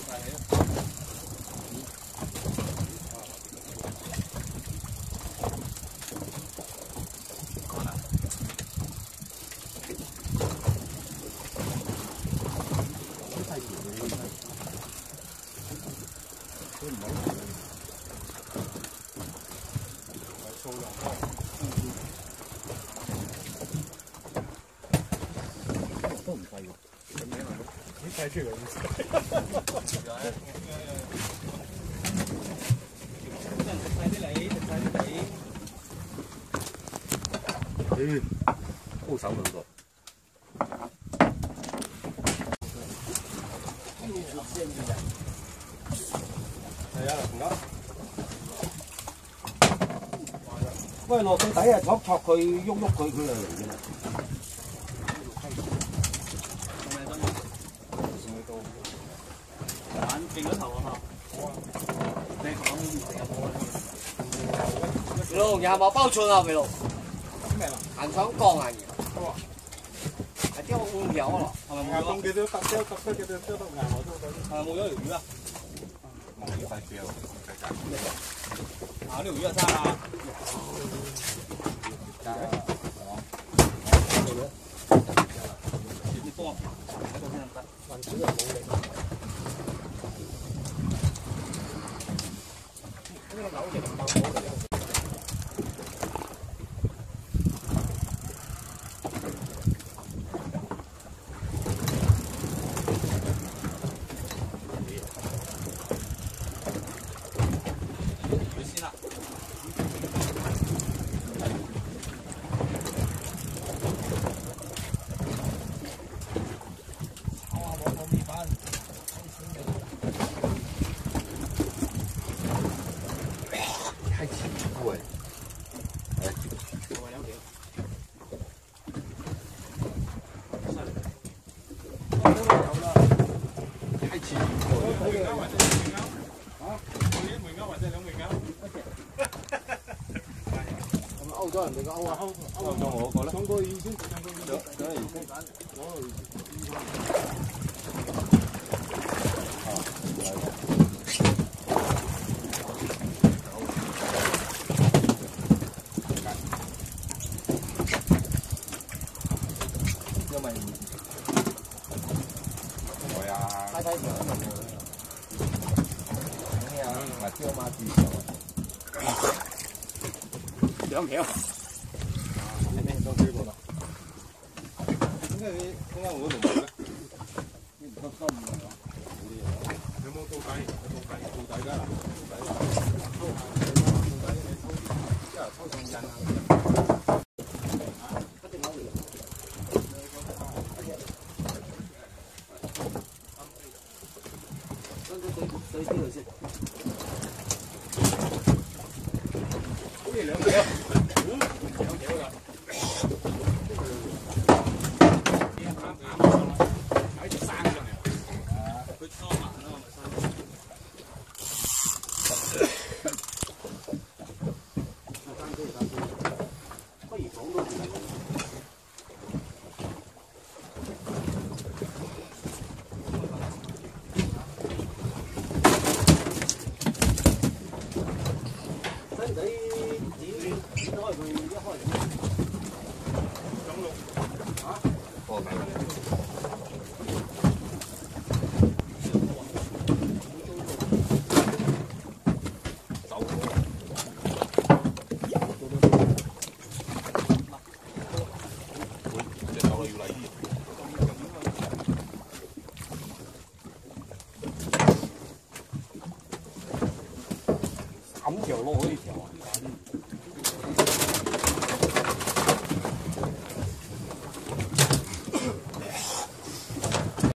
都唔細喎，你睇出嚟唔細。食晒啲梨，食晒啲梨。高手兩個。係啊，唔該。喂，落水底啊，戳戳佢，喐喐佢，佢就嚟㗎啦。 變咗頭啊！你講有冇啊？肥佬廿毛包寸啊，肥佬。咩啦？行上降啊！係雕五條咯，係咪冇咗？咁幾多雕到幾多雕到廿毛都得。係冇咗條魚啊？冇魚快標。啊！呢條魚啊生啊！你幫我喺度先得，運水又冇力。 呢個樓亦唔夠好嘅。佢先啦。我米飯。 太奇怪了，太奇怪了。咁勾咗人哋個勾啊，勾咗我個咧。上個意思，因為我呀，睇睇相咪咁樣，咪椒媽子2條。你咩都追過啦？點解我都冇咧？你唔得唔係嘛？有冇到底？到底㗎啦！即係抽上印啊！ 水丟嚟先，好似2條。